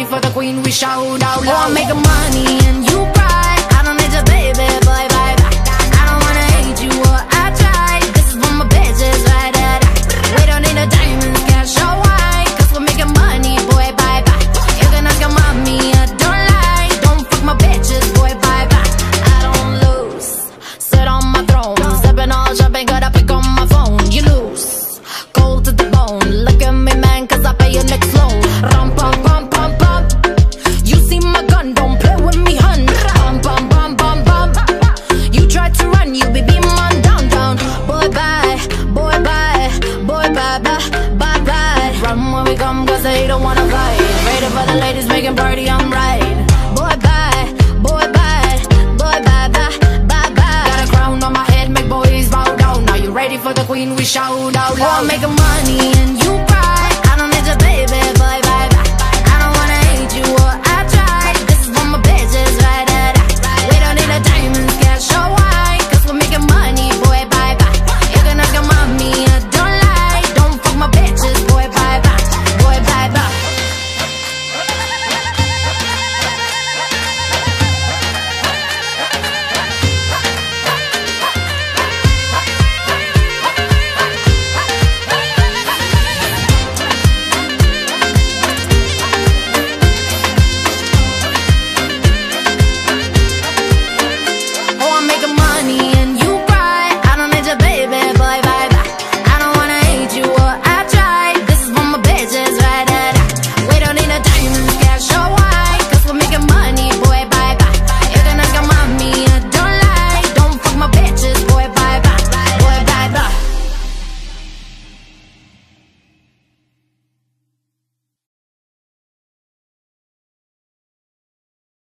for the queen, we shout out loud. Oh, I'm making money and you cry. I don't need your baby, boy, bye bye. I don't wanna hate you or I try. This is for my bitches, right? We don't need the diamonds, cash or white, cause we're making money, boy, bye bye. You can ask your mommy, I don't lie. Don't fuck my bitches, boy, bye bye. I don't lose, sit on my throne, sipping all champagne, gotta pick on my phone. You lose, cold to the bone. Look at me, man, cause I pay your next loan. Rum pum pum pum pum. You see my gun, don't play with me, hun. Pum pum pum pum pum. You tried to run, you be beam on down down. Boy bye, boy bye, boy bye bye bye bye. Run when we come, cause they don't wanna fight. Ready for the ladies making party, I'm right. Boy bye, boy bye, boy bye bye bye bye. Got a crown on my head, make boys bow down. Now you ready for the queen, we shout out loud. Oh, I'm making money